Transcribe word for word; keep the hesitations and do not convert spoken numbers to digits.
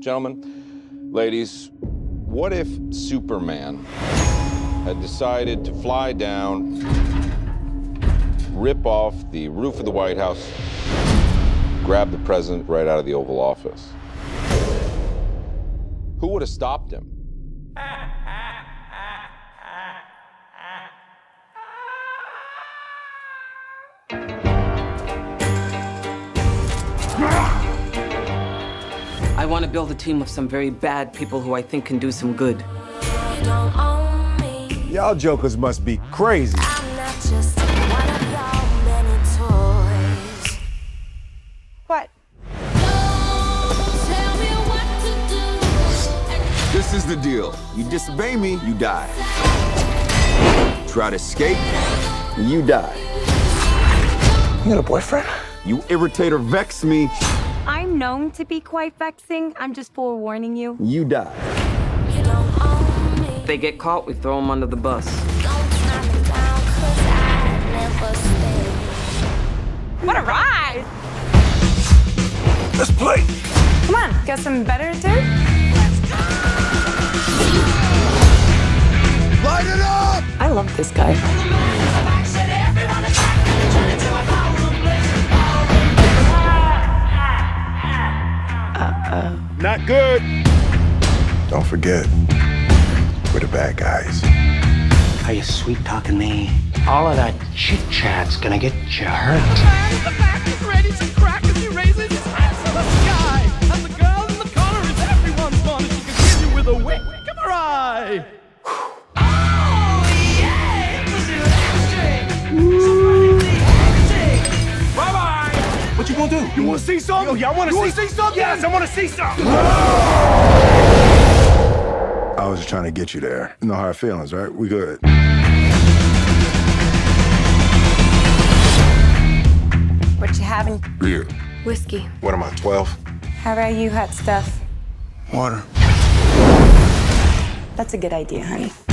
Gentlemen, ladies, what if Superman had decided to fly down, rip off the roof of the White House, grab the president right out of the Oval Office? Who would have stopped him? I want to build a team of some very bad people who I think can do some good. Y'all jokers must be crazy. I'm not just one of your many toys. What? Tell me what to do. This is the deal. You disobey me, you die. Try to escape, you die. You got a boyfriend? You irritate or vex me, I'm known to be quite vexing. I'm just forewarning you. you die. You don't own me. If they get caught, we throw them under the bus. Don't tie me down, 'cause I never stay. What a ride! Let's play. Come on, got some better to do? Light it up! I love this guy. Not good. Don't forget, we're the bad guys. Are you sweet-talking me? All of that chit-chat's gonna get you hurt. Man in the back is ready to crack as he raises his hands to the sky. And the girl in the corner is everyone's fun. She can kill you with a wink of her eye. Oh, yeah! It was electric! Bye-bye! What you gonna do? You wanna see something? Yo, y'all wanna see, see something? Yes, I wanna see something! I was just trying to get you there. No hard feelings, right? We good. What you having? Beer. Whiskey. What am I, twelve? How about you, hot stuff? Water. That's a good idea, honey.